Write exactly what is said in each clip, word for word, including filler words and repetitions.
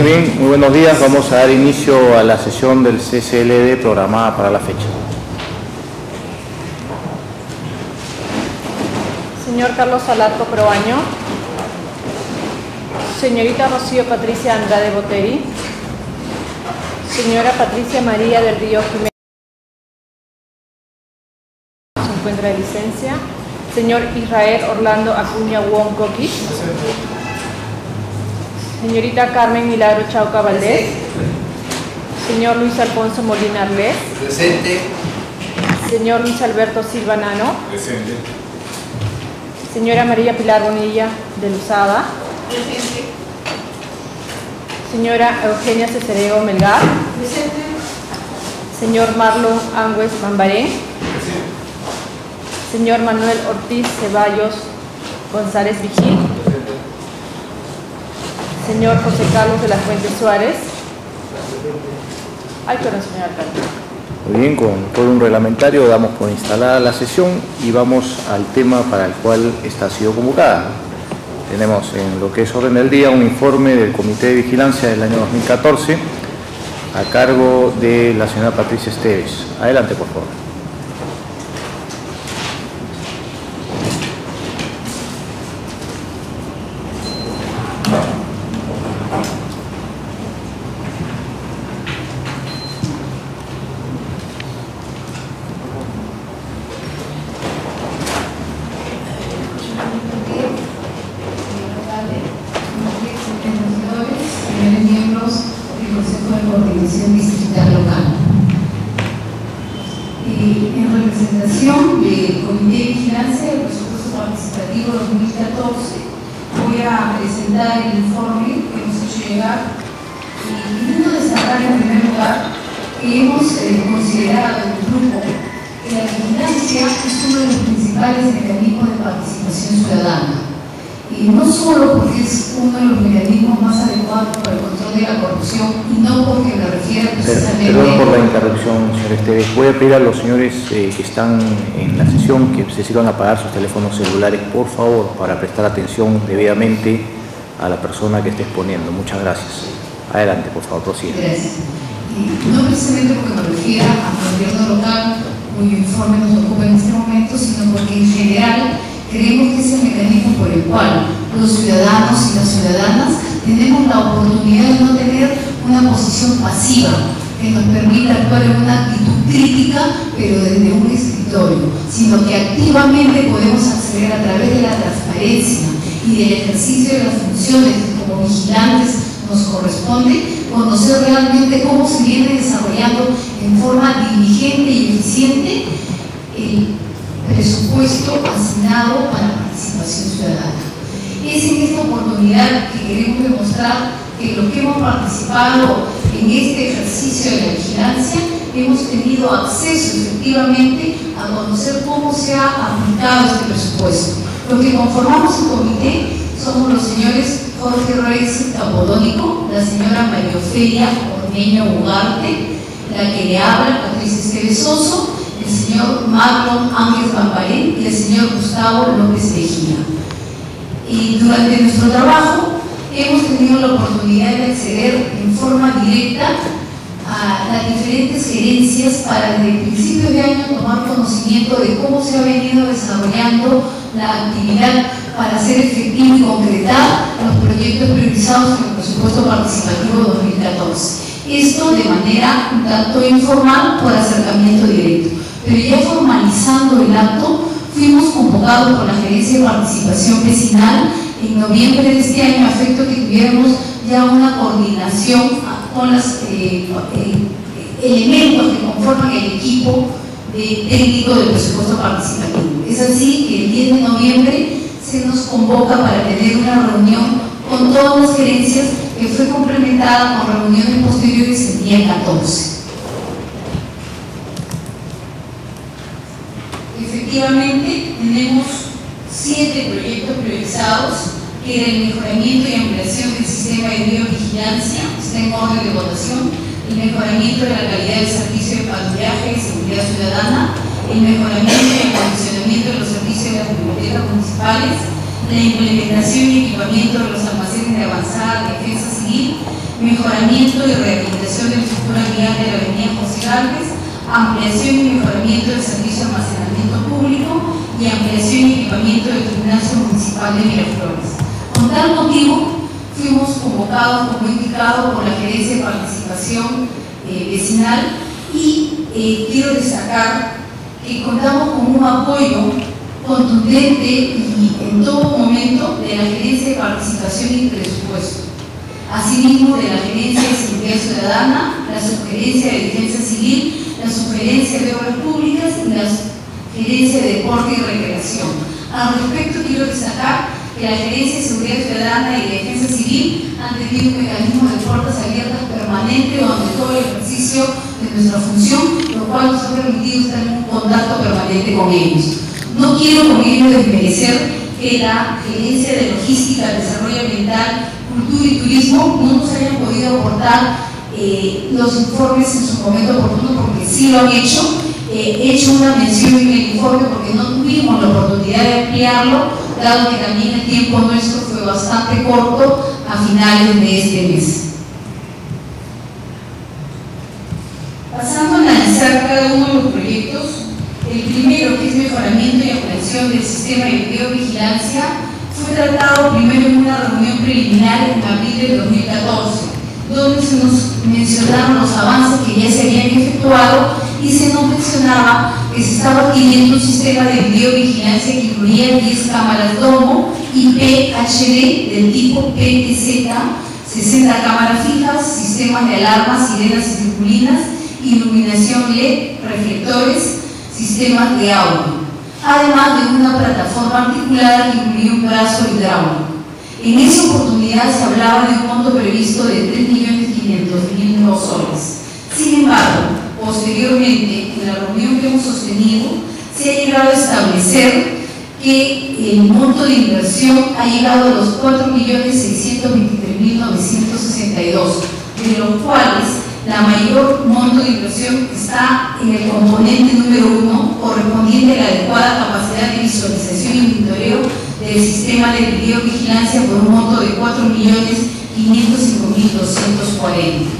bien, muy buenos días. Vamos a dar inicio a la sesión del C C L D programada para la fecha. Señor Carlos Alarco Proaño. Señorita Rocío Patricia Andrade Boteri. Señora Patricia María del Río Jiménez. Se encuentra de licencia. Señor Israel Orlando Acuña Wong Coquis. Señorita Carmen Milagro Chauca Valdés. Señor Luis Alfonso Molina Arlés. Presente. Señor Luis Alberto Silva Nano. Presente. Señora María Pilar Bonilla de Luzada. Presente. Señora Eugenia Cesareo Melgar. Presente. Señor Marlon Angües Mambaré. Presente. Señor Manuel Ortiz Ceballos González Vigil. Presente. Señor José Carlos de la Fuente Suárez. Ay, perdón, señor alcalde. Muy bien, con todo un reglamentario damos por instalada la sesión y vamos al tema para el cual esta ha sido convocada. Tenemos en lo que es orden del día un informe del Comité de Vigilancia del año dos mil catorce a cargo de la señora Patricia Esteves. Adelante, por favor. Voy a pedir a los señores eh, que están en la sesión que se sirvan a apagar sus teléfonos celulares, por favor, para prestar atención debidamente a la persona que esté exponiendo. Muchas gracias. Adelante, por favor, prosiga. Gracias. Y no precisamente porque me refiera al gobierno local, cuyo informe nos ocupa en este momento, sino porque en general creemos que es el mecanismo por el cual los ciudadanos y las ciudadanas tenemos la oportunidad de no tener una posición pasiva que nos permita actuar en una actitud crítica, pero desde un escritorio, sino que activamente podemos acceder a través de la transparencia y del ejercicio de las funciones que como vigilantes nos corresponde, conocer realmente cómo se viene desarrollando en forma diligente y eficiente el presupuesto asignado para la participación ciudadana. Es en esta oportunidad que queremos demostrar que los que hemos participado en este ejercicio de la vigilancia hemos tenido acceso efectivamente a conocer cómo se ha aplicado este presupuesto. Los que conformamos el comité somos los señores Jorge Reyes Capodónico, la señora María Ofelia Ormeño Ugarte, la que le habla, Patricia Esteves Soso, el señor Marlon Ángel Mambaré y el señor Gustavo López Mejía. Y durante nuestro trabajo hemos tenido la oportunidad de acceder en forma directa a las diferentes gerencias para desde principios de año tomar conocimiento de cómo se ha venido desarrollando la actividad para hacer efectivo y concretar los proyectos priorizados en el presupuesto participativo dos mil catorce. Esto de manera un tanto informal por acercamiento directo. Pero ya formalizando el acto, fuimos convocados por la Gerencia de Participación Vecinal en noviembre de este año, a efecto que tuviéramos ya una coordinación con los eh, eh, elementos que conforman el equipo de técnico del presupuesto participativo. Es así que el diez de noviembre se nos convoca para tener una reunión con todas las gerencias, que fue complementada con reuniones posteriores el día catorce. Efectivamente, tenemos siete proyectos priorizados, que era el mejoramiento y ampliación del sistema de videovigilancia, está en orden de votación, el mejoramiento de la calidad del servicio de patrullaje y seguridad ciudadana, el mejoramiento y acondicionamiento de los servicios de las bibliotecas municipales, la implementación y equipamiento de los almacenes de avanzada defensa civil, mejoramiento mejoramiento y rehabilitación de la estructura vial de la avenida José Gálvez, ampliación y mejoramiento del servicio de almacenamiento público y ampliación y equipamiento del gimnasio municipal de Miraflores. Con tal motivo, fuimos convocados, como indicado, por la Gerencia de Participación eh, Vecinal y eh, quiero destacar que contamos con un apoyo contundente y en todo momento de la Gerencia de Participación y Presupuesto, asimismo de la Gerencia de Seguridad Ciudadana, la Subgerencia de Defensa Civil, la Subgerencia de Obras Públicas y la Gerencia de Deporte y Recreación. Al respecto, quiero destacar que la Gerencia de Seguridad Ciudadana y de Defensa Civil han tenido un mecanismo de puertas abiertas permanente durante todo el ejercicio de nuestra función, lo cual nos ha permitido estar en un contacto permanente con ellos. No quiero con ello desmerecer que la Gerencia de Logística, Desarrollo Ambiental, Cultura y Turismo no nos hayan podido aportar eh, los informes en su momento oportuno, porque sí lo han hecho. Eh, he hecho una mención en el informe porque no tuvimos la oportunidad de ampliarlo, dado que también el tiempo nuestro fue bastante corto a finales de este mes. Pasando a analizar cada uno de los proyectos, el primero, que es mejoramiento y ampliación del sistema de videovigilancia, fue tratado primero en una reunión preliminar en abril de dos mil catorce, donde se nos mencionaron los avances que ya se habían efectuado y se nos mencionaba que se estaba adquiriendo un sistema de videovigilancia que incluía diez cámaras Domo y P H D del tipo P T Z, sesenta cámaras fijas, sistemas de alarmas, sirenas y circulinas, iluminación L E D, reflectores, sistemas de audio, además de una plataforma articulada que incluía un brazo hidráulico. En esa oportunidad se hablaba de un monto previsto de tres millones quinientos mil soles. Sin embargo, posteriormente, en la reunión que hemos sostenido, se ha llegado a establecer que el monto de inversión ha llegado a los cuatro millones seiscientos veintitrés mil novecientos sesenta y dos, de los cuales la mayor monto de inversión está en el componente número uno, correspondiente a la adecuada capacidad de visualización y monitoreo del sistema de videovigilancia por un monto de cuatro millones quinientos cinco mil doscientos cuarenta.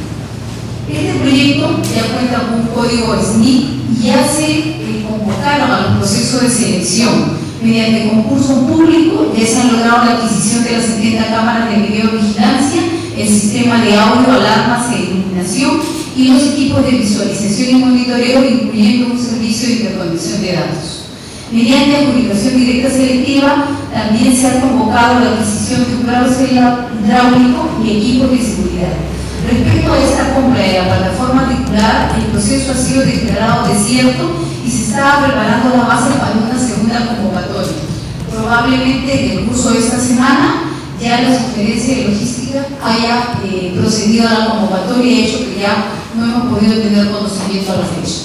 Este proyecto ya cuenta con un código S N I C y ya se eh, convocaron a los procesos de selección. Mediante concurso público ya se han logrado la adquisición de las setenta cámaras de videovigilancia, el sistema de audio, alarmas e iluminación y los equipos de visualización y monitoreo, incluyendo un servicio de interconexión de datos. Mediante adjudicación directa selectiva, también se ha convocado la adquisición de un brazo hidráulico y equipos de seguridad. Respecto a esta compra de la plataforma articulada, el proceso ha sido declarado desierto y se estaba preparando la base para una segunda convocatoria. Probablemente en el curso de esta semana ya la Sugerencia de Logística haya eh, procedido a la convocatoria y hecho que ya no hemos podido tener conocimiento a la fecha.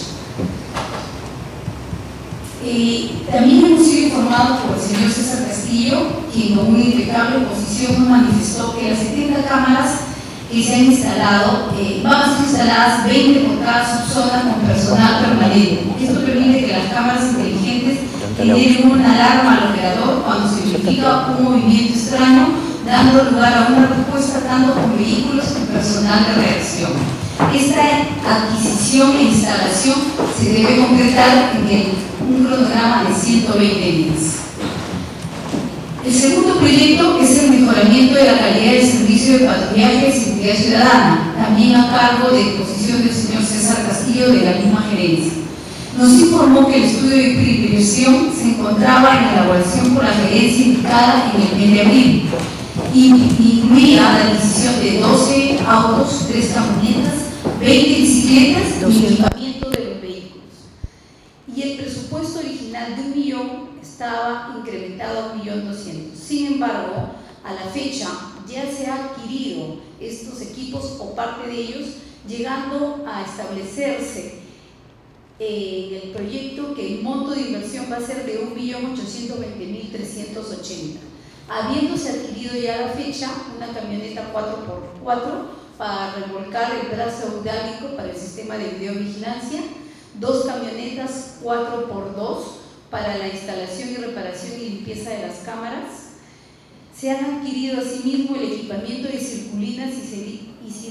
Eh, también hemos sido informados por el señor César Castillo, quien con una impecable posición nos manifestó que las setenta cámaras que se han instalado, eh, van a ser instaladas veinte por cada subzona con personal permanente. Esto permite que las cámaras inteligentes generen una alarma al operador cuando se verifica un movimiento extraño, dando lugar a una respuesta tanto con vehículos como personal de reacción. Esta adquisición e instalación se debe concretar en el, un cronograma de ciento veinte días. El segundo proyecto es el mejoramiento de la calidad del servicio de patrullaje y seguridad ciudadana, también a cargo de exposición del señor César Castillo de la misma gerencia. Nos informó que el estudio de preinversión se encontraba en elaboración por la gerencia indicada en el mes de abril y incluía la adquisición de doce autos, tres camionetas, veinte bicicletas y equipamiento de los vehículos. Y el presupuesto original de un millón estaba incrementado a un millón doscientos. Sin embargo, a la fecha ya se han adquirido estos equipos o parte de ellos, llegando a establecerse en el proyecto que el monto de inversión va a ser de un millón ochocientos veinte mil trescientos ochenta. Habiéndose adquirido ya a la fecha una camioneta cuatro por cuatro para remolcar el brazo hidráulico para el sistema de videovigilancia, dos camionetas cuatro por dos para la instalación y reparación y limpieza de las cámaras. Se han adquirido asimismo el equipamiento de circulinas y sirenas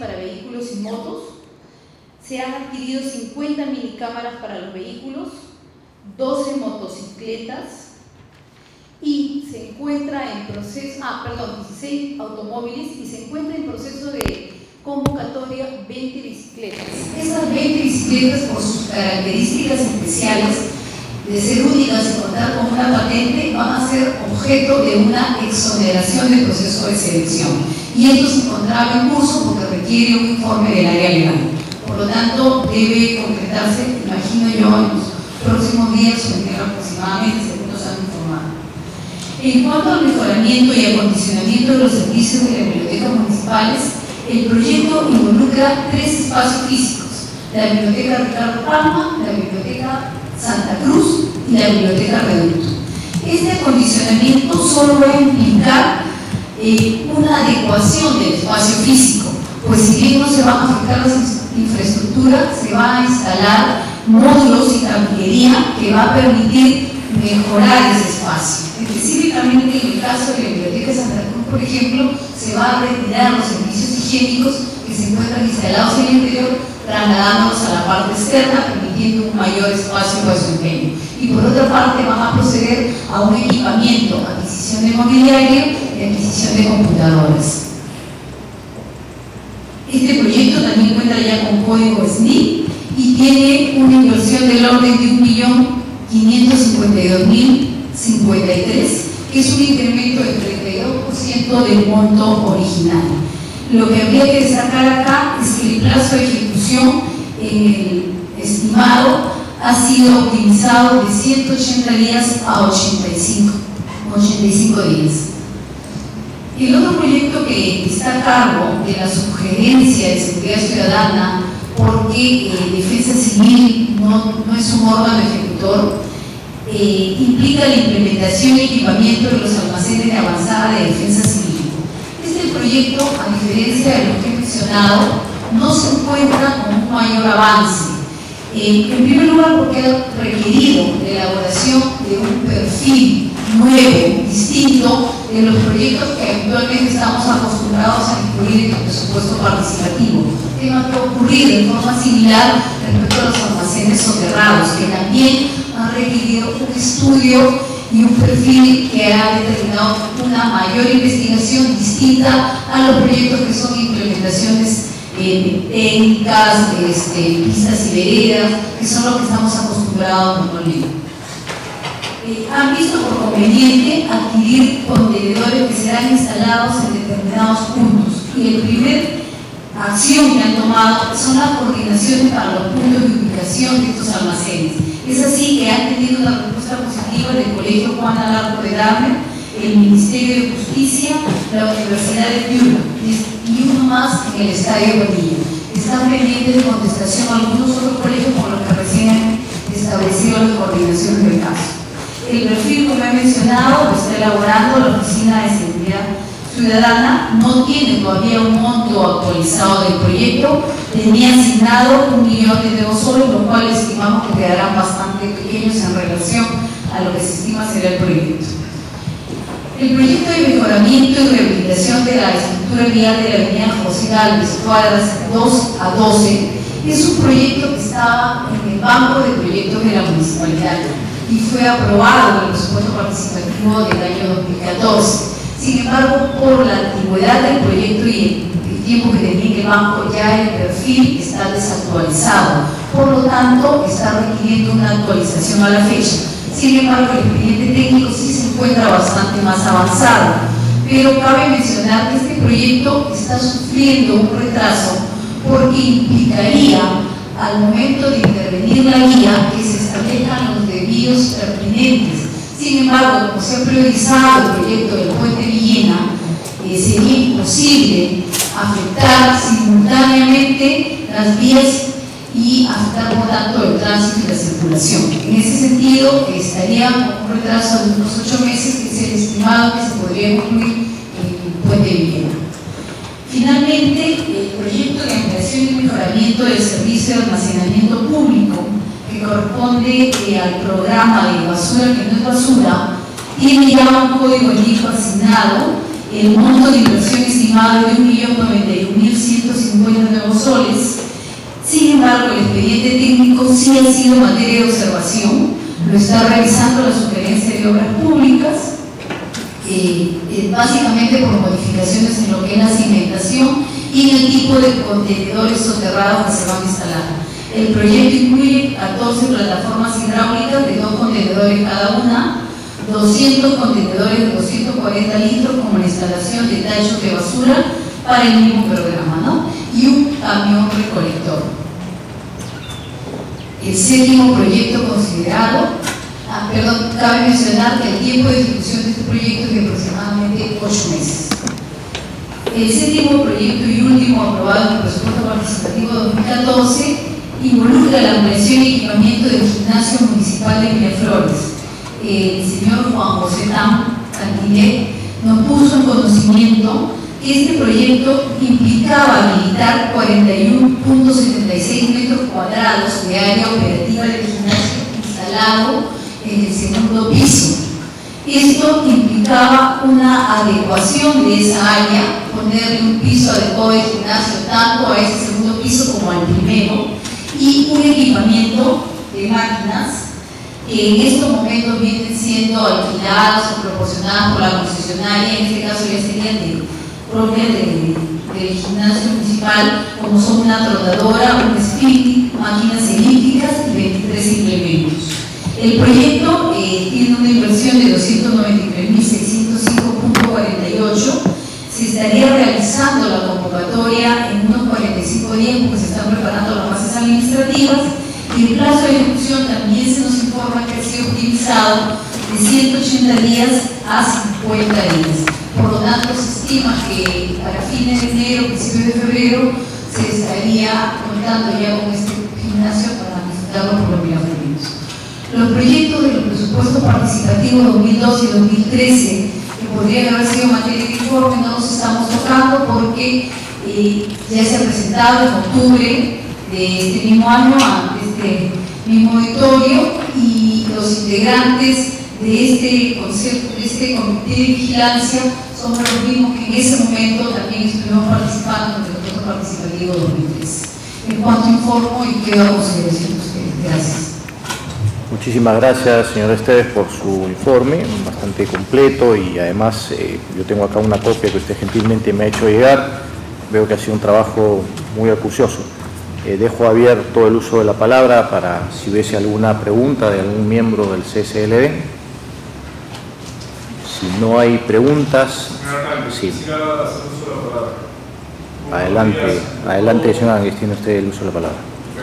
para vehículos y motos. Se han adquirido cincuenta minicámaras para los vehículos, doce motocicletas y se encuentra en proceso, ah, perdón, dieciséis automóviles y se encuentra en proceso de convocatoria veinte bicicletas. Esas veinte bicicletas, por sus características especiales de ser únicas y contar con una patente, van a ser objeto de una exoneración del proceso de selección. Y esto se encontraba en curso porque requiere un informe del área legal. Por lo tanto, debe concretarse, imagino yo, en los próximos días o en aproximadamente, según nos han informado. En cuanto al mejoramiento y acondicionamiento de los servicios de las bibliotecas municipales, el proyecto involucra tres espacios físicos: la Biblioteca Ricardo Palma, la Biblioteca Santa Cruz y la Biblioteca Reducto. Este acondicionamiento solo va a implicar eh, una adecuación del espacio físico, pues si bien no se van a afectar las infraestructuras, se va a instalar módulos y caballería que va a permitir mejorar ese espacio. Específicamente en el caso de la Biblioteca de Santa Cruz, por ejemplo, se va a retirar los servicios higiénicos que se encuentran instalados en el interior, trasladándolos a la parte externa, permitiendo un mayor espacio para su empeño. Y por otra parte, van a proceder a un equipamiento, adquisición de mobiliario y adquisición de computadoras. Este proyecto también cuenta ya con código S N I y tiene una inversión del orden de un millón quinientos cincuenta y dos mil cincuenta y tres, que es un incremento del treinta y dos por ciento del monto original. Lo que habría que destacar acá es que el plazo de ejecución eh, estimado ha sido optimizado de ciento ochenta días a ochenta y cinco días. El otro proyecto que está a cargo de la Subgerencia de Seguridad Ciudadana, porque eh, Defensa Civil no, no es un órgano ejecutor, eh, implica la implementación y equipamiento de los almacenes de avanzada de defensa civil. Este proyecto, a diferencia de lo que he mencionado, no se encuentra con un mayor avance. Eh, en primer lugar, porque ha requerido la elaboración de un perfil nuevo, distinto de los proyectos que actualmente estamos acostumbrados a incluir en el presupuesto participativo. Tema que ha ocurrido de forma similar respecto a los almacenes soterrados, que también han requerido un estudio y un perfil que ha determinado una mayor investigación distinta a los proyectos que son implementaciones eh, técnicas, este, pistas y veredas, que son los que estamos acostumbrados normalmente. Eh, han visto por conveniente adquirir contenedores que serán instalados en determinados puntos, y el primer acción que han tomado son las coordinaciones para los puntos de ubicación de estos almacenes. Es así que han tenido una respuesta positiva del Colegio Juan Alarco de Dahmer, el Ministerio de Justicia, la Universidad de Piura y uno más en el Estadio Bonilla. Están pendientes de contestación a algunos otros colegios con los que recién han establecido las coordinaciones del caso. El perfil, como he mencionado, lo está elaborando la Oficina de Seguridad Ciudadana. No tiene todavía un monto actualizado del proyecto, tenía asignado un millón de soles, lo cual estimamos que quedarán bastante pequeños en relación a lo que se estima será el proyecto. El proyecto de mejoramiento y rehabilitación de la estructura vial de la avenida José Gálvez, cuadras dos a doce, es un proyecto que estaba en el banco de proyectos de la municipalidad y fue aprobado en el presupuesto participativo del año dos mil catorce. Sin embargo, por la antigüedad del proyecto y el tiempo que tenía en el banco, ya el perfil está desactualizado, por lo tanto está requiriendo una actualización a la fecha. Sin embargo, el expediente técnico sí se encuentra bastante más avanzado, pero cabe mencionar que este proyecto está sufriendo un retraso porque implicaría, al momento de intervenir la guía, que se establezcan los debidos pertinentes. Sin embargo, como se ha priorizado el proyecto del puente Villena, eh, sería imposible afectar simultáneamente las vías y afectar por tanto el tránsito y la circulación. En ese sentido, estaría con un retraso de unos ocho meses, que es el estimado que se podría incluir en el puente Villena. Finalmente, el proyecto de ampliación y mejoramiento del servicio de almacenamiento público, que corresponde eh, al programa de basura que no es basura, tiene ya un código N I F asignado, el monto de inversión estimado de un millón noventa y un mil ciento cincuenta sí ha sido materia de observación, lo está realizando la Superintendencia de Obras Públicas, eh, eh, básicamente por modificaciones en lo que es la cimentación y en el tipo de contenedores soterrados que se van a instalar. El proyecto incluye catorce plataformas hidráulicas de dos contenedores cada una, doscientos contenedores de doscientos cuarenta litros como la instalación de tachos de basura para el mismo programa, ¿no? Y un camión recolector. El séptimo proyecto considerado, ah, perdón, cabe mencionar que el tiempo de ejecución de este proyecto es de aproximadamente ocho meses. El séptimo proyecto y último aprobado en el presupuesto participativo dos mil catorce involucra la ampliación y equipamiento del gimnasio municipal de Miraflores. El señor Juan José Tam Cantinet nos puso en conocimiento que este proyecto implicaba habilitar cuarenta y uno punto setenta y seis metros cuadrados de área operativa del gimnasio instalado en el segundo piso. Esto implicaba una adecuación de esa área, ponerle un piso adecuado de gimnasio tanto a ese segundo piso como al primero, y un equipamiento de máquinas que en estos momentos vienen siendo alquiladas o proporcionadas por la concesionaria, en este caso ya serían de, propias de, del gimnasio municipal, como son una trotadora, un spinning, máquinas elípticas y veintitrés implementos. El proyecto eh, tiene una inversión de doscientos noventa y tres mil seiscientos cinco punto cuarenta y ocho. Se estaría realizando la convocatoria en unos cuarenta y cinco días porque se están preparando las bases administrativas, y el plazo de ejecución también se nos informa que ha sido optimizado de ciento ochenta días a cincuenta días. Por lo tanto, se estima que para fines de enero, principios de febrero, se estaría contando ya con este gimnasio para visitarlo por los miraflorinos. Los proyectos de los presupuestos participativos dos mil doce y dos mil trece, que podrían haber sido materia de informe, no los estamos tocando porque eh, ya se ha presentado en octubre de este mismo año ante este mismo auditorio, y los integrantes de este concepto, de este comité de vigilancia, somos los mismos que en ese momento también estuvimos participando en el presupuesto participativo dos mil trece. En cuanto informo y quedo a consideración de ustedes. Gracias. Muchísimas gracias, señor Esteves, por su informe, bastante completo, y además eh, yo tengo acá una copia que usted gentilmente me ha hecho llegar. Veo que ha sido un trabajo muy acucioso. Eh, dejo abierto el uso de la palabra para si hubiese alguna pregunta de algún miembro del C S L D. Si no hay preguntas, sí. Adelante, adelante, señor Ánguez, tiene usted el uso de la palabra.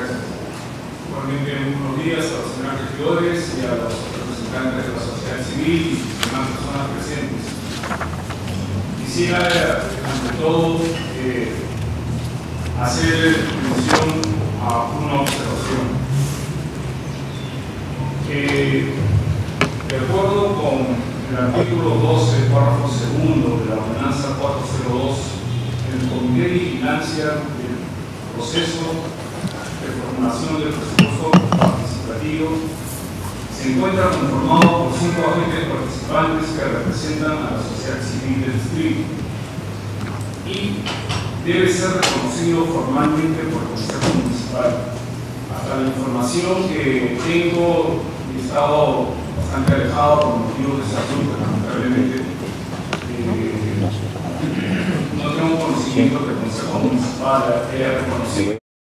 Buenos días a los señores regidores y a los representantes de la sociedad civil y demás personas presentes. Quisiera, ante todo, eh, hacer mención a una observación. Eh, de acuerdo con el artículo doce, párrafo segundo de la ordenanza cuatrocientos dos, el Comité de Vigilancia del proceso de formulación del presupuesto participativo se encuentra conformado por cinco agentes participantes que representan a la sociedad civil del distrito y debe ser reconocido formalmente por el Consejo Municipal. Hasta la información que tengo, he estado bastante alejado por motivos de salud, lamentablemente eh, no tengo conocimiento que el Consejo Municipal haya reconocido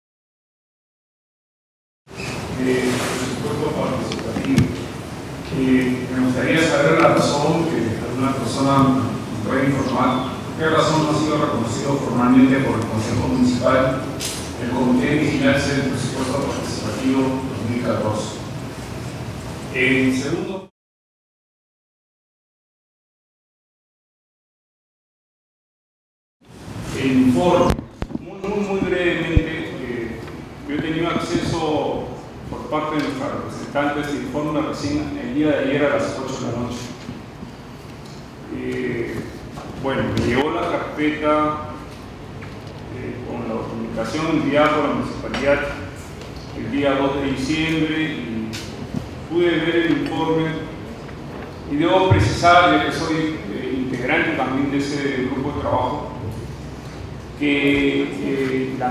el presupuesto participativo. Eh, me gustaría saber la razón, que alguna persona nos puede informar qué razón no ha sido reconocido formalmente por el Consejo Municipal el Comité de Vigilancia del Presupuesto Participativo dos mil catorce. En segundo, el informe, muy, muy, muy brevemente, eh, yo he tenido acceso por parte de nuestros representantes y informe recién el día de ayer a las ocho de la noche. Eh, bueno, me llegó la carpeta eh, con la comunicación enviada por la municipalidad el día dos de diciembre y pude ver el informe, y debo precisar, ya que soy eh, integrante también de ese grupo de trabajo, que eh, la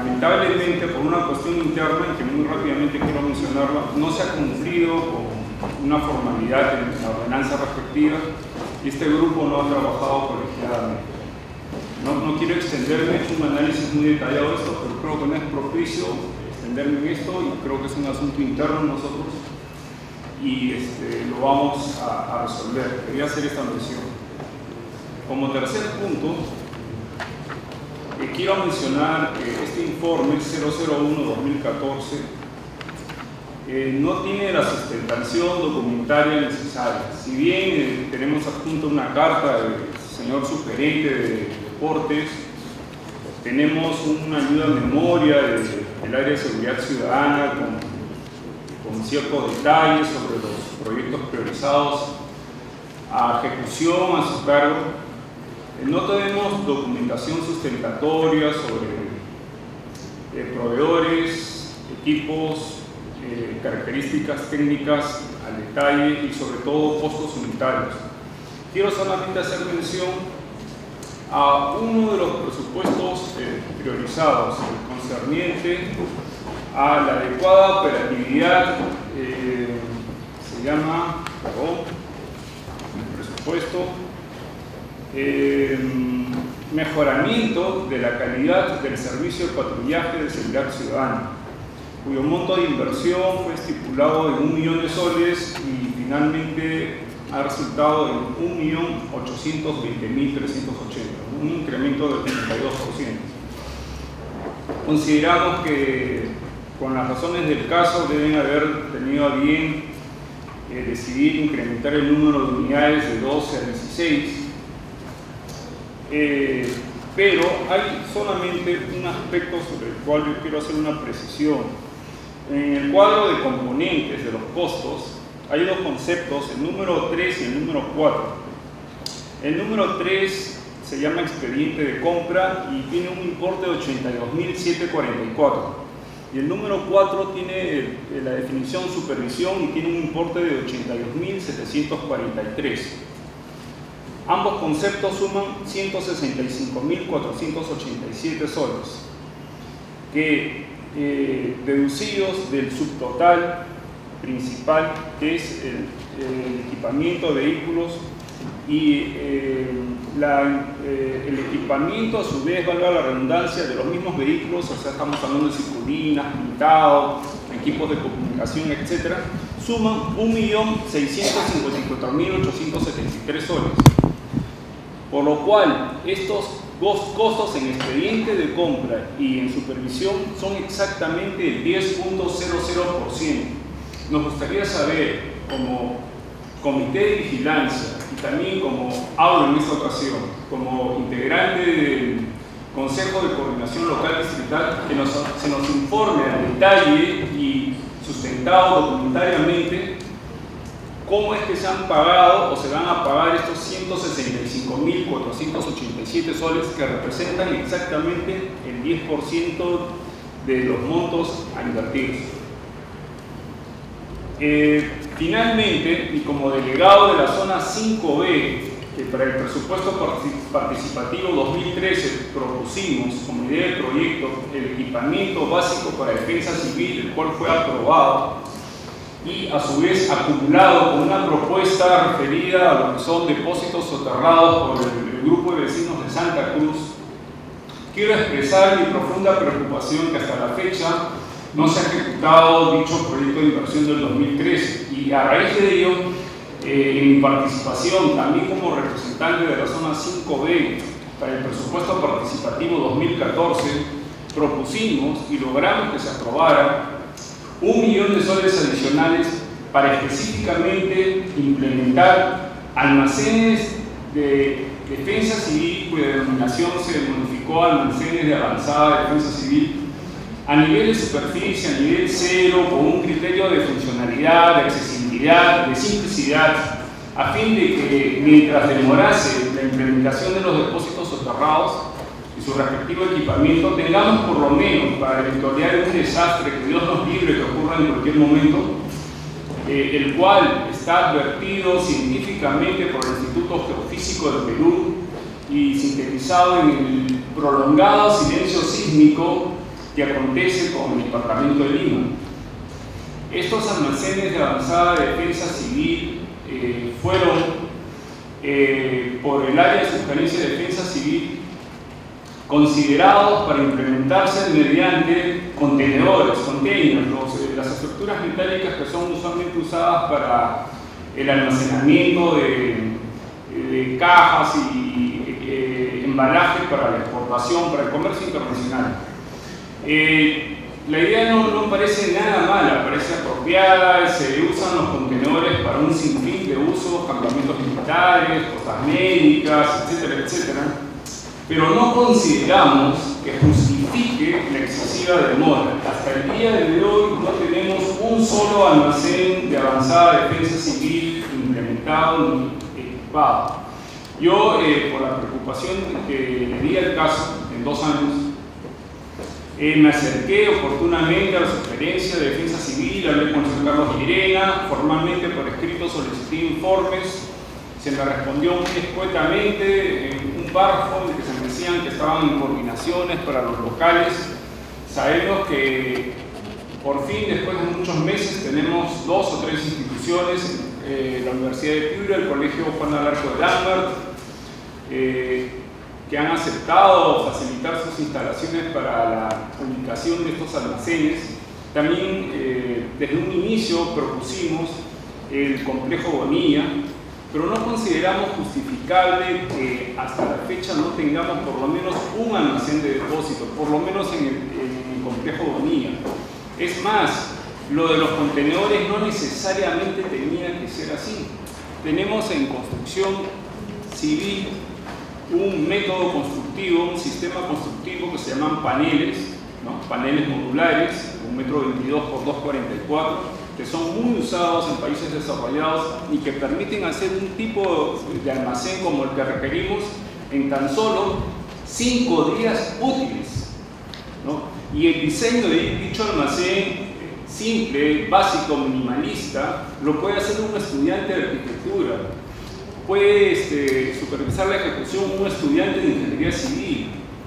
lamentablemente por una cuestión interna, que muy rápidamente quiero mencionarla, no se ha cumplido con una formalidad en la ordenanza respectiva y este grupo no ha trabajado colegiadamente. No, no quiero extenderme, he hecho un análisis muy detallado de esto, pero creo que no es propicio extenderme en esto y creo que es un asunto interno en nosotros y este, lo vamos a, a resolver. Quería hacer esta mención. Como tercer punto, eh, quiero mencionar que este informe cero cero uno dos mil catorce eh, no tiene la sustentación documentaria necesaria. Si bien eh, tenemos adjunto una carta del señor superintendente de deportes, tenemos una ayuda de memoria del, del área de seguridad ciudadana con, con ciertos detalles sobre los proyectos priorizados a ejecución a su cargo. No tenemos documentación sustentatoria sobre eh, proveedores, equipos, eh, características técnicas al detalle y sobre todo costos unitarios. Quiero solamente hacer mención a uno de los presupuestos eh, priorizados, el concerniente a la adecuada operatividad, eh, se llama, perdón, el presupuesto, Eh, mejoramiento de la calidad del servicio de patrullaje de seguridad ciudadana, cuyo monto de inversión fue estipulado en un millón de soles y finalmente ha resultado en un millón ochocientos veinte mil trescientos ochenta, un incremento del treinta y dos por ciento. Consideramos que con las razones del caso deben haber tenido a bien eh, decidir incrementar el número de unidades de doce a dieciséis. Eh, pero hay solamente un aspecto sobre el cual yo quiero hacer una precisión. En el cuadro de componentes de los costos hay dos conceptos, el número tres y el número cuatro. El número tres se llama expediente de compra y tiene un importe de ochenta y dos mil setecientos cuarenta y cuatro. Y el número cuatro tiene la definición supervisión y tiene un importe de ochenta y dos mil setecientos cuarenta y tres. Ambos conceptos suman ciento sesenta y cinco mil cuatrocientos ochenta y siete soles, que eh, deducidos del subtotal principal, que es el, el equipamiento de vehículos y eh, la, eh, el equipamiento a su vez, valga la redundancia, de los mismos vehículos, o sea, estamos hablando de circulinas, pintados, equipos de comunicación, etcétera, suman un millón seiscientos cincuenta y cuatro mil ochocientos setenta y tres soles. Por lo cual, estos dos costos en expediente de compra y en supervisión son exactamente el diez punto cero cero por ciento. Nos gustaría saber, como comité de vigilancia y también como hablo en esta ocasión, como integrante del Consejo de Coordinación Local Distrital, que nos, se nos informe al detalle y sustentado documentariamente cómo es que se han pagado o se van a pagar estos ciento sesenta y cinco mil cuatrocientos ochenta y siete soles que representan exactamente el diez por ciento de los montos a invertir. Eh, finalmente, y como delegado de la zona cinco B, que para el presupuesto participativo dos mil trece propusimos como idea del proyecto el equipamiento básico para defensa civil, el cual fue aprobado y a su vez acumulado con una propuesta referida a lo que son depósitos soterrados por el, el grupo de vecinos de Santa Cruz. Quiero expresar mi profunda preocupación que hasta la fecha no se ha ejecutado dicho proyecto de inversión del dos mil trece y a raíz de ello, eh, en mi participación también como representante de la zona cinco B para el presupuesto participativo dos mil catorce, propusimos y logramos que se aprobara un millón de soles adicionales para específicamente implementar almacenes de defensa civil, cuya denominación se modificó a almacenes de avanzada defensa civil, a nivel de superficie, a nivel cero, con un criterio de funcionalidad, de accesibilidad, de simplicidad, a fin de que mientras demorase la implementación de los depósitos soterrados y su respectivo equipamiento, tengamos por lo menos, para eventualidad un desastre, que Dios nos libre que ocurra en cualquier momento, eh, el cual está advertido científicamente por el Instituto Geofísico del Perú y sintetizado en el prolongado silencio sísmico que acontece con el Departamento de Lima. Estos almacenes de avanzada defensa civil eh, fueron eh, por el área de sugerencia de defensa civil considerados para implementarse mediante contenedores, containers, los, eh, las estructuras metálicas que son usualmente usadas para el almacenamiento de, de cajas y eh, embalajes para la exportación, para el comercio internacional. Eh, la idea no, no parece nada mala, parece apropiada, se usan los contenedores para un sinfín de usos, campamentos militares, costas médicas, etcétera, etcétera. Pero no consideramos que justifique la excesiva demora. Hasta el día de hoy no tenemos un solo almacén de avanzada defensa civil implementado ni equipado. Yo, eh, por la preocupación que le di al caso en dos años, eh, me acerqué oportunamente a la sugerencia de defensa civil, hablé con el señor Carlos Llerena, formalmente por escrito solicité informes, se me respondió muy escuetamente en un párrafo en el que se me decían que estaban en coordinaciones para los locales. Sabemos que por fin, después de muchos meses, tenemos dos o tres instituciones, eh, la Universidad de Piura, el Colegio Juan Alarco de Lambert, eh, que han aceptado facilitar sus instalaciones para la ubicación de estos almacenes. También eh, desde un inicio propusimos el complejo Bonilla, pero no consideramos justificable que hasta la fecha no tengamos por lo menos un almacén de depósito, por lo menos en el, en el complejo Bonilla. Es más, lo de los contenedores no necesariamente tenía que ser así. Tenemos en construcción civil un método constructivo, un sistema constructivo que se llaman paneles, ¿no? Paneles modulares, un metro veintidós por dos cuarenta y cuatro, que son muy usados en países desarrollados y que permiten hacer un tipo de almacén como el que requerimos en tan solo cinco días útiles, ¿no? Y el diseño de dicho almacén simple, básico, minimalista, lo puede hacer un estudiante de arquitectura, puede este, supervisar la ejecución un estudiante de ingeniería civil.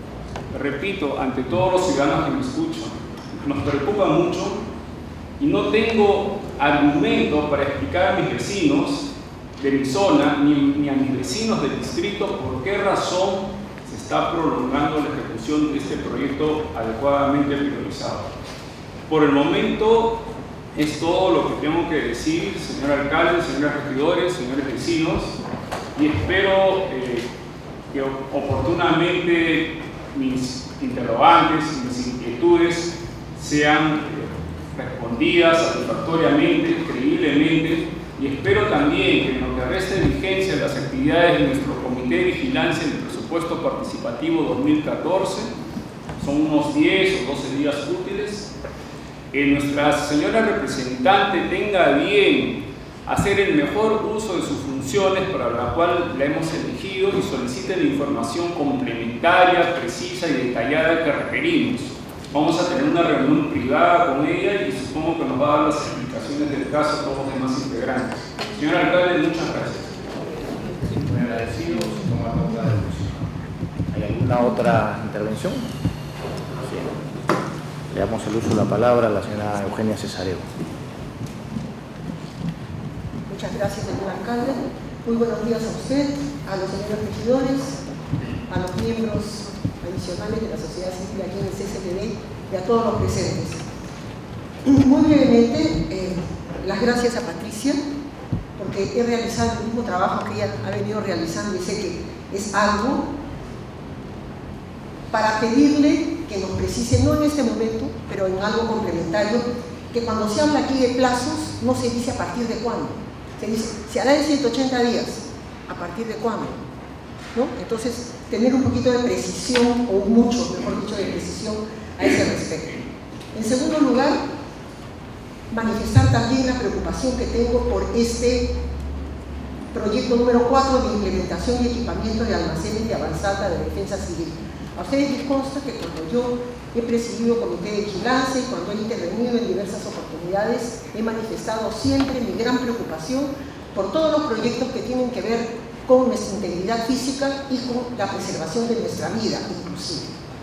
Repito, ante todos los ciudadanos que me escuchan, nos preocupa mucho y no tengo argumentos para explicar a mis vecinos de mi zona, ni, ni a mis vecinos del distrito, por qué razón se está prolongando la ejecución de este proyecto adecuadamente priorizado. Por el momento es todo lo que tengo que decir, señor alcalde, señores regidores, señores vecinos, y espero eh, que oportunamente mis interrogantes y mis inquietudes sean respondidas satisfactoriamente, creíblemente, y espero también que en lo que reste vigencia de las actividades de nuestro Comité de Vigilancia del Presupuesto Participativo dos mil catorce, son unos diez o doce días útiles, que nuestra señora representante tenga bien hacer el mejor uso de sus funciones para la cual la hemos elegido y solicite la información complementaria, precisa y detallada que requerimos. Vamos a tener una reunión privada con ella y supongo que nos va a dar las explicaciones del caso a todos los demás integrantes. Señor alcalde, muchas gracias. Muy agradecido, tomar nota de la. ¿Hay alguna otra intervención? Sí. Le damos el uso de la palabra a la señora Eugenia Cesareo. Muchas gracias, señor alcalde. Muy buenos días a usted, a los señores regidores, a los miembros adicionales de la sociedad civil aquí en el C C L D y a todos los presentes. Muy brevemente, eh, las gracias a Patricia, porque he realizado el mismo trabajo que ella ha venido realizando y sé que es algo para pedirle que nos precise, no en este momento, pero en algo complementario, que cuando se habla aquí de plazos, no se dice a partir de cuándo. Se dice, se hará en ciento ochenta días, ¿a partir de cuándo? ¿No? Entonces, tener un poquito de precisión, o mucho, mejor dicho, de precisión a ese respecto. En segundo lugar, manifestar también la preocupación que tengo por este proyecto número cuatro de implementación y equipamiento de almacenes de avanzada de defensa civil. A ustedes les consta que cuando yo he presidido comité de vigilancia y cuando he intervenido en diversas oportunidades, he manifestado siempre mi gran preocupación por todos los proyectos que tienen que ver con nuestra integridad física y con la preservación de nuestra vida, inclusive.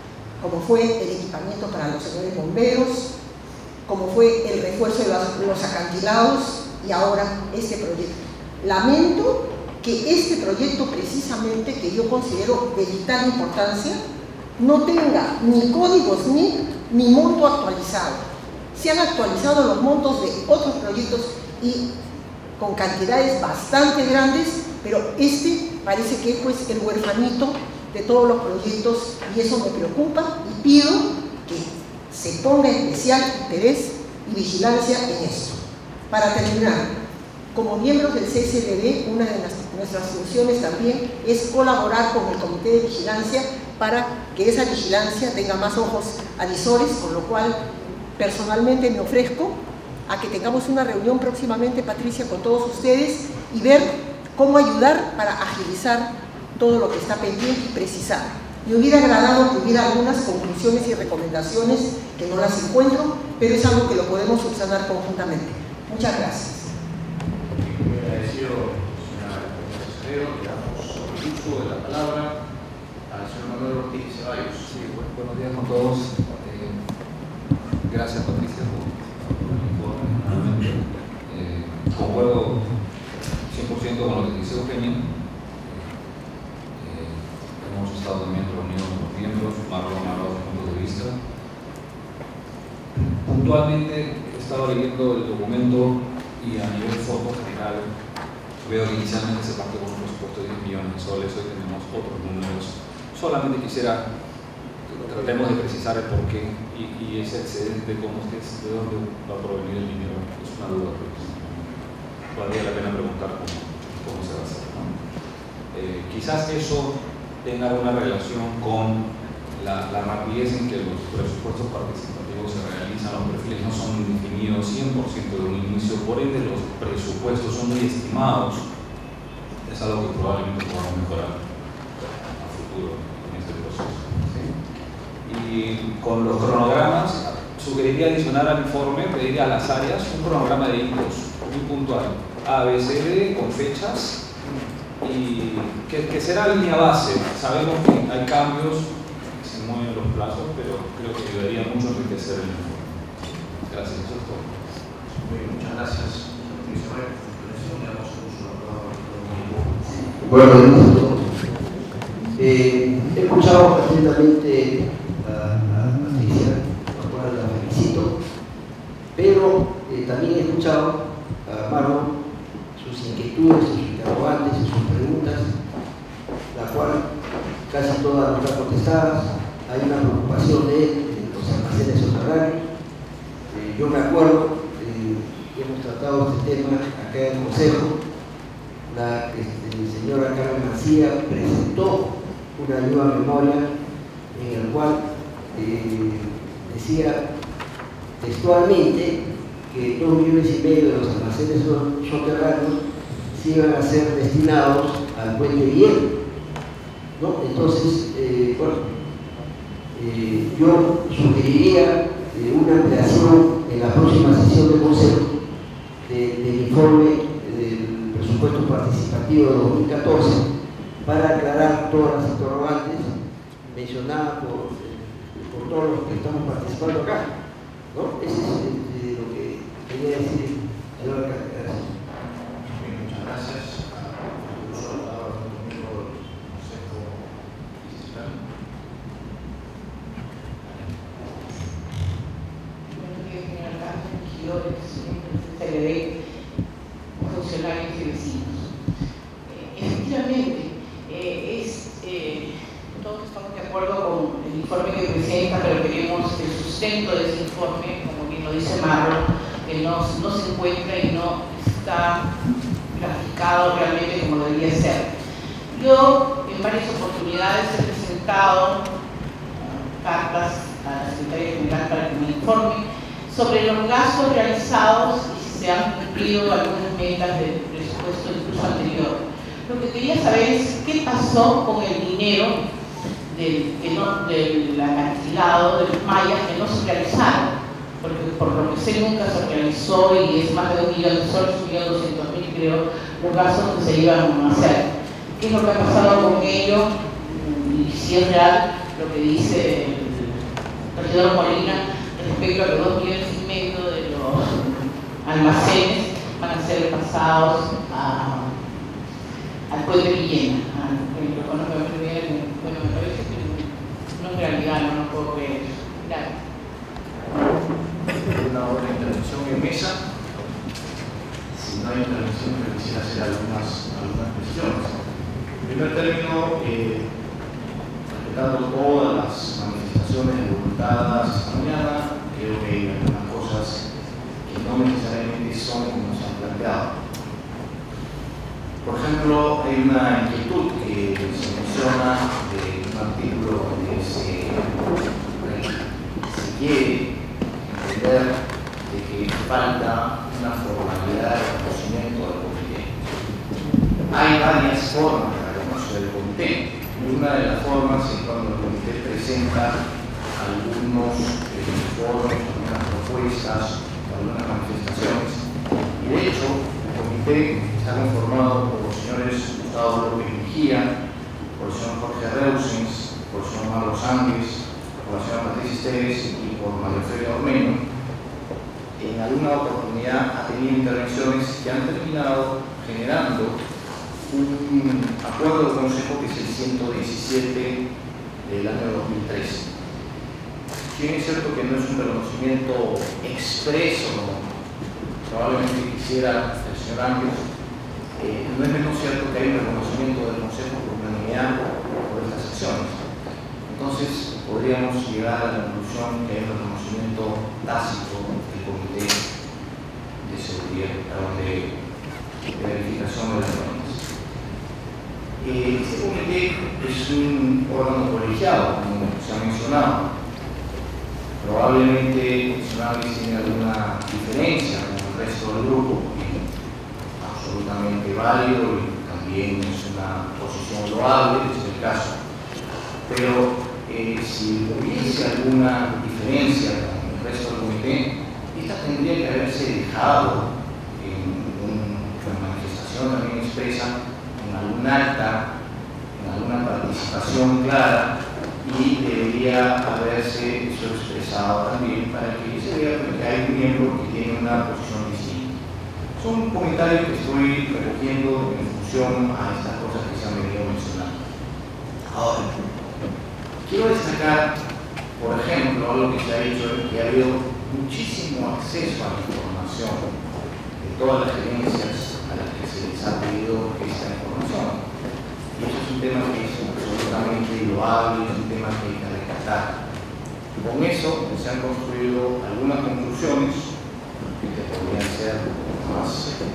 como fue el equipamiento para los señores bomberos, como fue el refuerzo de los, los acantilados y ahora este proyecto. Lamento que este proyecto precisamente, que yo considero de vital importancia, no tenga ni códigos N I C ni monto actualizado. Se han actualizado los montos de otros proyectos y con cantidades bastante grandes, pero este parece que es pues el huerfanito de todos los proyectos y eso me preocupa y pido que se ponga especial interés y vigilancia en esto. Para terminar, como miembros del C S L B, una de las, nuestras funciones también es colaborar con el Comité de Vigilancia para que esa vigilancia tenga más ojos avisores, con lo cual personalmente me ofrezco a que tengamos una reunión próximamente, Patricia, con todos ustedes y ver cómo ayudar para agilizar todo lo que está pendiente y precisar. Me hubiera agradado que hubiera algunas conclusiones y recomendaciones que no las encuentro, pero es algo que lo podemos subsanar conjuntamente. Muchas gracias. Muy agradecido, señora consejero. Le damos el uso de la palabra al señor Manuel Ortiz Ceballos. Sí, bueno, buenos días con todos. Eh, gracias, Patricia, por el informe. Eh, concuerdo cien por ciento con lo que dice Eugenia. Eh, hemos estado también reunidos con los miembros, Marlon ha dado sus puntos de vista. Puntualmente he estado leyendo el documento y a nivel foto general veo que inicialmente se partió con un presupuesto de diez millones de soles, hoy tenemos otros números. Solamente quisiera que tratemos de precisar el porqué y, y ese excedente, cómo es que, de dónde va a provenir el dinero, es una duda que valdría la pena preguntar cómo, cómo se va a hacer, ¿no? Eh, quizás eso tenga una relación con la, la rapidez en que los presupuestos participativos se realizan, los perfiles no son definidos cien por ciento de un inicio, por ende los presupuestos son muy estimados. Es algo que probablemente podamos mejorar a futuro en este proceso, ¿sí? Y con los cronogramas, sugeriría adicionar al informe, pediría a las áreas un cronograma de hitos muy puntual, A, B, C, D, con fechas, y que, que será línea base. Sabemos que hay cambios, que se mueven los plazos, pero creo que ayudaría mucho a enriquecer el informe. Gracias, eso es todo. Muy bien, muchas gracias. Bueno, eh, he escuchado atentamente a, a Patricia, por lo cual la felicito, pero eh, también he escuchado a Marlon sus inquietudes, sus interrogantes y sus preguntas, la cual casi todas no están contestadas. Hay una preocupación de, de los almacenes subterráneos. Eh, yo me acuerdo eh, que hemos tratado este tema acá en el Consejo. La este, señora Carmen Mancía presentó una nueva memoria en la cual eh, decía textualmente que dos millones y medio de los almacenes subterráneos se iban a ser destinados al puente Villena, ¿no? Entonces, eh, bueno, eh, yo sugeriría eh, una ampliación en la próxima sesión del Consejo de, del informe del presupuesto participativo de dos mil catorce para aclarar todas las interrogantes mencionadas por, por todos los que estamos participando acá, ¿no? Ese es eh, lo que quería decir, señor alcalde. Gracias. Bien, muchas gracias. A uso de la palabra de los miembros del Consejo Distrital. Buenos días, señor alcalde, regidores, C L B, funcionarios y vecinos. Eh, efectivamente, eh, es, eh, todos estamos de acuerdo con el informe que presenta, pero queremos el sustento de ese informe, como bien lo dice Marlon, que no, no se encuentra y no está graficado realmente como debería ser. Yo en varias oportunidades he presentado uh, cartas a la Secretaría General para que me informe sobre los gastos realizados y si se han cumplido algunas metas del presupuesto incluso anterior. Lo que quería saber es qué pasó con el dinero del, que no, del acantilado, de los mayas que no se realizaron, porque por lo que sé nunca se realizó y es más de un millón de soles, un millón doscientos mil creo, los gastos que se iban a hacer. ¿Qué es lo que ha pasado con ello? Y si es real lo que dice el regidor Molina, respecto a los dos millones y medio de los almacenes van a ser pasados a, al puente Villena. Lo conozco muy bien, bueno, me parece que no es realidad, no lo puedo creer. Gracias. Una otra intervención en mesa. Si no hay intervención, yo quisiera hacer algunas, algunas cuestiones. En primer término, eh, respetando todas las manifestaciones voluntarias esta mañana, creo que hay algunas cosas que no necesariamente son como se han planteado. Por ejemplo, hay una inquietud que se menciona de un artículo donde se, se quiere entender de que falta una formalidad de reconocimiento del comité. Hay varias formas de reconocer el comité. Una de las formas es cuando el comité presenta algunos eh, informes, algunas propuestas, algunas manifestaciones. Y de hecho, el comité está conformado por los señores Gustavo López Mejía, por el señor Jorge Reusens, por el señor Marlos Ánguez, por la señora Patricia Esteves y por María Ofelia Ormeño. En alguna oportunidad ha tenido intervenciones que han terminado generando un acuerdo de consejo que es el ciento diecisiete del año dos mil trece. Si bien es cierto que no es un reconocimiento expreso, ¿no? Probablemente quisiera el señor Ánguez, eh, no es menos cierto que hay un reconocimiento del Consejo por unanimidad por estas acciones. Entonces, podríamos llegar a la conclusión que hay un reconocimiento tácito del Comité de Seguridad, de, de verificación de las normas. Eh, este comité es un órgano colegiado, como se ha mencionado. Probablemente el señor Ánguez tiene alguna diferencia con el resto del grupo, absolutamente válido y también es una posición loable, es el caso. Pero eh, si hubiese alguna diferencia con el resto del comité, esta tendría que haberse dejado en una manifestación también expresa, en algún acta, en alguna participación clara, y debería haberse eso expresado también para que se vea que hay un miembro que tiene una posición distinta. Son comentarios que estoy recogiendo en función a estas cosas que se han venido mencionando. Ahora, quiero destacar, por ejemplo, algo que se ha dicho, que ha habido muchísimo acceso a la información de todas las gerencias a las que se les ha pedido esta información. Y eso es un tema que es absolutamente loable, es un tema que hay que rescatar. Con eso se han construido algunas conclusiones que podrían ser más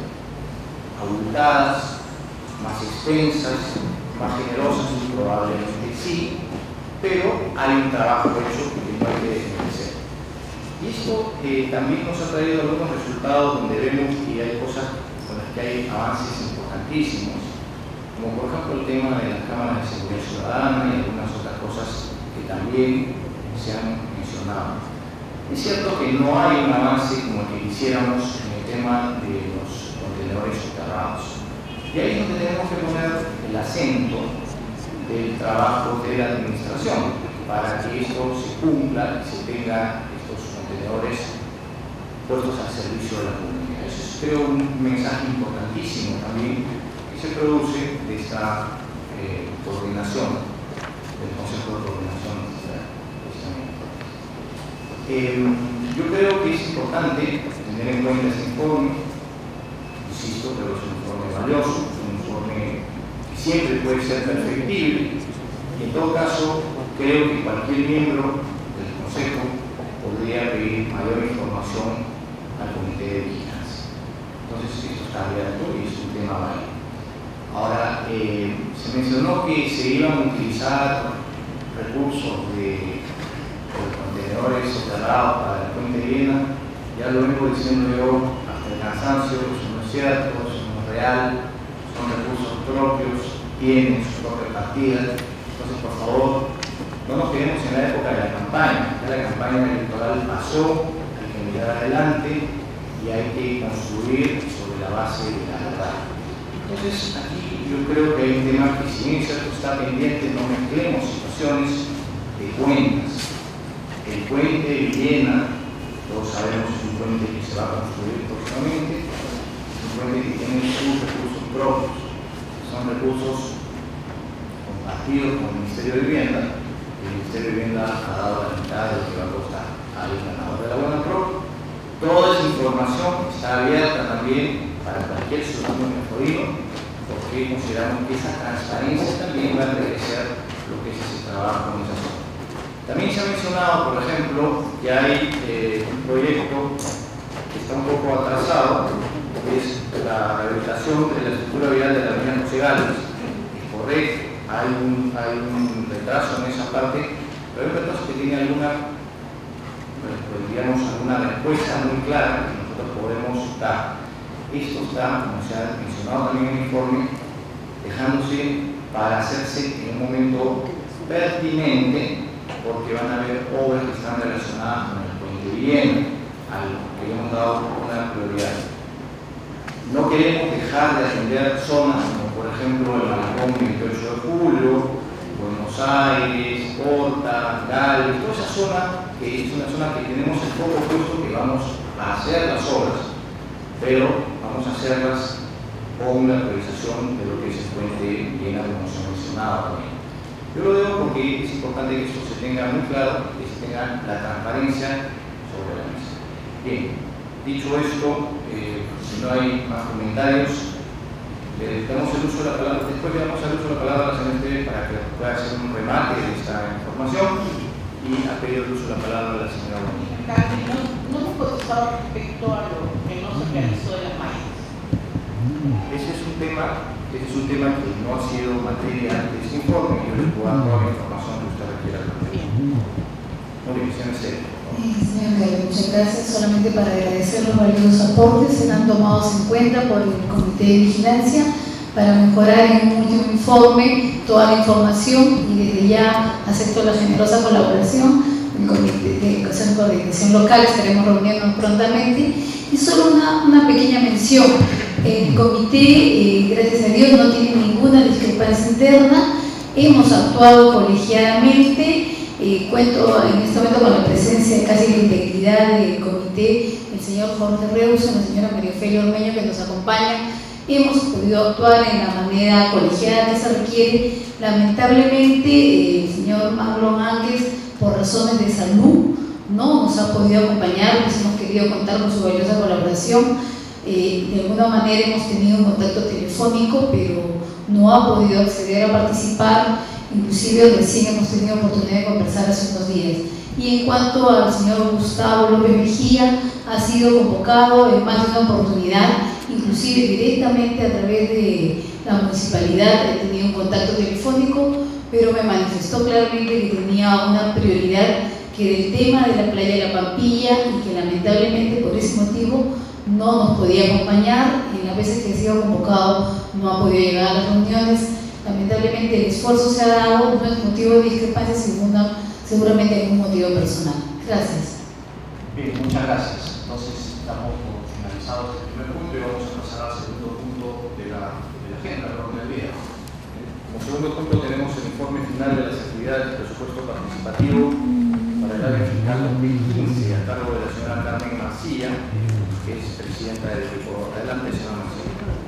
abultadas, más extensas, más generosas, probablemente sí, pero hay un trabajo hecho que no hay que desmerecer. Y esto eh, también nos ha traído algunos resultados donde vemos que hay cosas con las que hay avances importantísimos, como por ejemplo el tema de las cámaras de seguridad ciudadana y algunas otras cosas que también se han mencionado. Es cierto que no hay un avance como el que quisiéramos en el tema de los contenedores soterrados. Y ahí es donde tenemos que poner el acento del trabajo de la administración para que esto se cumpla y se tenga estos contenedores puestos al servicio de la comunidad. Eso es, creo, un mensaje importantísimo también se produce de esta eh, coordinación, del Consejo de Coordinación precisamente. Eh, yo creo que es importante tener en cuenta este informe, insisto, pero es un informe valioso, es un informe que siempre puede ser perfectible, y en todo caso creo que cualquier miembro del Consejo podría pedir mayor información al Comité de Vigilancia. Entonces esto está abierto y es un tema válido. Ahora, eh, se mencionó que se iban a utilizar recursos de, de contenedores soterrados para el puente Viena. Ya lo vengo diciendo yo hasta el cansancio, eso no es cierto, eso no es real, son recursos propios, tienen sus propias partidas. Entonces, por favor, no nos quedemos en la época de la campaña. Ya la campaña electoral pasó, hay que mirar adelante y hay que construir sobre la base de la verdad. Entonces, aquí yo creo que hay un tema que, si bien cierto está pendiente, no mezclemos situaciones de cuentas. el puente de Villena, todos sabemos, es un puente que se va a construir próximamente, es un puente que tiene sus recursos propios, son recursos compartidos con el Ministerio de Vivienda. El Ministerio de Vivienda ha dado la mitad de lo que va a costar al ganador de la buena pro. Toda esa información está abierta también para cualquier ciudadano que podido, porque consideramos que esa transparencia también va a enriquecer lo que es ese trabajo en esa zona. También se ha mencionado, por ejemplo, que hay eh, un proyecto que está un poco atrasado, que es la rehabilitación de la estructura vial de la avenida José Gálvez. Es correcto, hay un, hay un retraso en esa parte, pero hay un retraso que tiene alguna, pues, digamos, alguna respuesta muy clara que nosotros podemos dar. Esto está, como se ha mencionado también en el informe, dejándose para hacerse en un momento pertinente, porque van a haber obras que están relacionadas con el puente de Villena, a lo que hemos dado una prioridad. No queremos dejar de atender zonas como por ejemplo el Malecón veintiocho de julio, Buenos Aires, Horta, Gales, toda esa zona que es una zona que tenemos el foco puesto que vamos a hacer las obras, pero vamos a hacerlas con la priorización de lo que es el puente de Villena, como se ha mencionado también. Yo lo digo porque es importante que esto se tenga muy claro, que se tenga la transparencia sobre la mesa. Bien, dicho esto, eh, si no hay más comentarios, le damos el uso de la palabra, después le damos el uso de la palabra a la señora para que pueda hacer un remate de esta información y ha pedido el uso de la palabra a la señora Bonilla. No, no hemos contestado respecto a lo que no se realizó de las máquinas. Ese es un tema, ese es un tema que no ha sido materia de este informe, yo les puedo dar toda la información que usted requiera. Eh, señor Gallo, muchas gracias. Solamente para agradecer los valiosos aportes que serán tomados en cuenta por el Comité de Vigilancia para mejorar en un último informe toda la información, y desde ya acepto la generosa colaboración del Comité de Consejo de Coordinación Local. Estaremos reuniéndonos prontamente. Y solo una, una pequeña mención. El comité, eh, gracias a Dios, no tiene ninguna discrepancia interna. Hemos actuado colegiadamente. Eh, cuento en este momento con la presencia de casi la integridad del comité, el señor Jorge Reuso, la señora María Ofelia Ormeño, que nos acompañan. Hemos podido actuar en la manera colegiada que se requiere. Lamentablemente, eh, el señor Marlon Ánguez, por razones de salud, no nos ha podido acompañar, pues hemos querido contar con su valiosa colaboración. Eh, de alguna manera hemos tenido un contacto telefónico, pero no ha podido acceder a participar. Inclusive recién hemos tenido oportunidad de conversar hace unos días. Y en cuanto al señor Gustavo López Mejía, ha sido convocado en más de una oportunidad, inclusive directamente a través de la municipalidad. He tenido un contacto telefónico, pero me manifestó claramente que tenía una prioridad, que era el tema de la playa de la Pampilla, y que lamentablemente por ese motivo no nos podía acompañar. Y las veces que ha sido convocado no ha podido llegar a las reuniones. Lamentablemente el esfuerzo se ha dado, no es motivo de discrepancia, sino seguramente hay un motivo personal. Gracias. Bien, muchas gracias. Entonces estamos por finalizados el primer punto y vamos a pasar al segundo punto de la, de la agenda, del orden del día. Como segundo punto tenemos el informe final de las actividades del presupuesto participativo para el año fiscal dos mil quince a cargo de la señora Carmen Mancilla, que es presidenta del equipo. Adelante, señora Mancilla.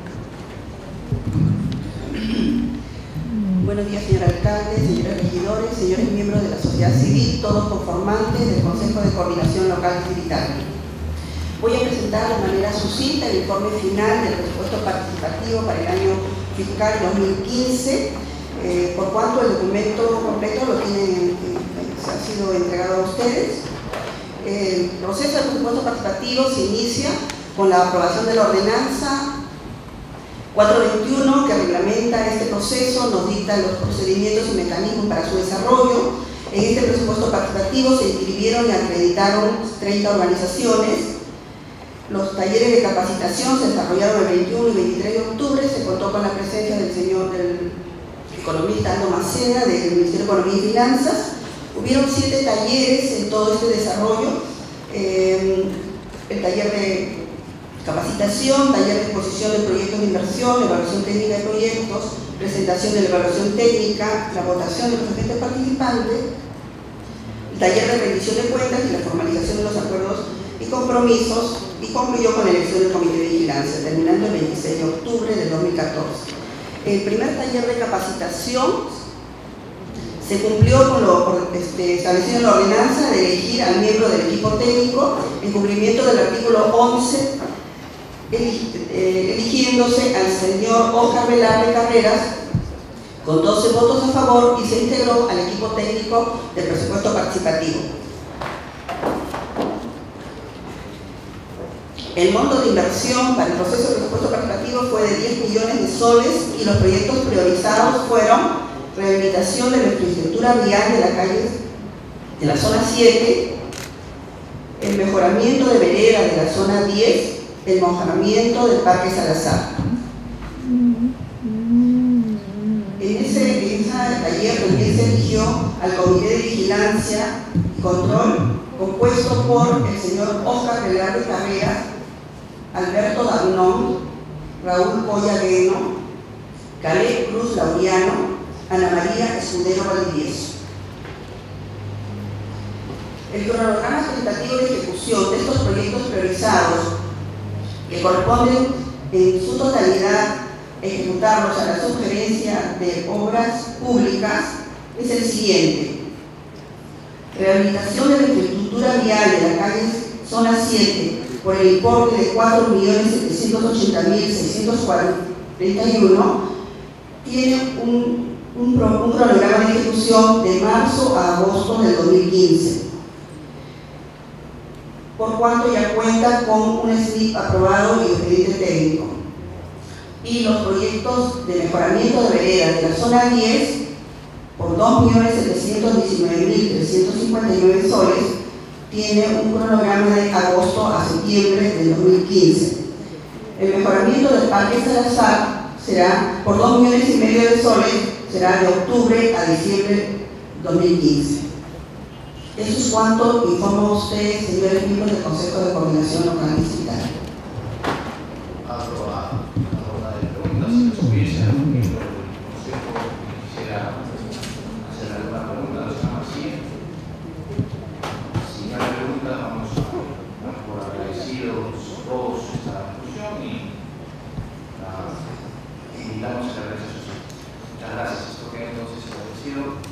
Buenos días, señor alcalde, señores regidores, señores miembros de la sociedad civil, todos conformantes del Consejo de Coordinación Local Distrital. Voy a presentar de manera sucinta el informe final del presupuesto participativo para el año fiscal dos mil quince, eh, por cuanto el documento completo lo tienen, eh, se ha sido entregado a ustedes. El proceso del presupuesto participativo se inicia con la aprobación de la ordenanza cuatrocientos veintiuno, que reglamenta este proceso, nos dicta los procedimientos y mecanismos para su desarrollo. En este presupuesto participativo se inscribieron y acreditaron treinta organizaciones. Los talleres de capacitación se desarrollaron el veintiuno y veintitrés de octubre, se contó con la presencia del señor del economista Aldo Maceda, del Ministerio de Economía y Finanzas. Hubieron siete talleres en todo este desarrollo. Eh, el taller de capacitación, taller de exposición de proyectos de inversión, evaluación técnica de proyectos, presentación de la evaluación técnica, la votación de los agentes participantes. El taller de rendición de cuentas y la formalización de los acuerdos y compromisos, y concluyó con la elección del Comité de Vigilancia, terminando el veintiséis de octubre del dos mil catorce. El primer taller de capacitación se cumplió con lo este, establecido en la ordenanza de elegir al miembro del equipo técnico en cumplimiento del artículo once, eligiéndose al señor Óscar Velarde Carreras con doce votos a favor, y se integró al equipo técnico del presupuesto participativo. El monto de inversión para el proceso de presupuesto participativo fue de diez millones de soles, y los proyectos priorizados fueron rehabilitación de la infraestructura vial de la calle de la zona siete, el mejoramiento de vereda de la zona diez, el mejoramiento del Parque Salazar. En ese, en ese taller también se eligió al Comité de Vigilancia y Control, compuesto por el señor Óscar Velarde Carreras, Alberto Dagnón, Raúl Poyagueno, Caleb Cruz Laureano, Ana María Escudero Valdivieso. El cronograma tentativo de ejecución de estos proyectos priorizados, que corresponden en su totalidad ejecutarlos a la sugerencia de obras públicas, es el siguiente: rehabilitación de la infraestructura vial de la calle zona siete por el importe de cuatro millones setecientos ochenta mil seiscientos cuarenta y uno, tiene un Un, pro, un cronograma de ejecución de marzo a agosto del dos mil quince, por cuanto ya cuenta con un S L I P aprobado y expediente técnico. Y los proyectos de mejoramiento de veredas de la zona diez, por dos millones setecientos diecinueve mil trescientos cincuenta y nueve soles, tiene un cronograma de agosto a septiembre del dos mil quince. El mejoramiento del Parque Salazar será por dos millones y medio de soles, será de octubre a diciembre de dos mil quince. Eso es cuanto informo a ustedes, señores miembros del Consejo de Coordinación Local Distrital. Abro a la ronda de preguntas. Si hubiese algún miembro del Consejo que quisiera hacer alguna pregunta, lo estamos haciendo. Si no hay preguntas, vamos a dar por agradecidos todos esta discusión y la invitamos a la realización. Muchas gracias. Esto queda entonces agradecido.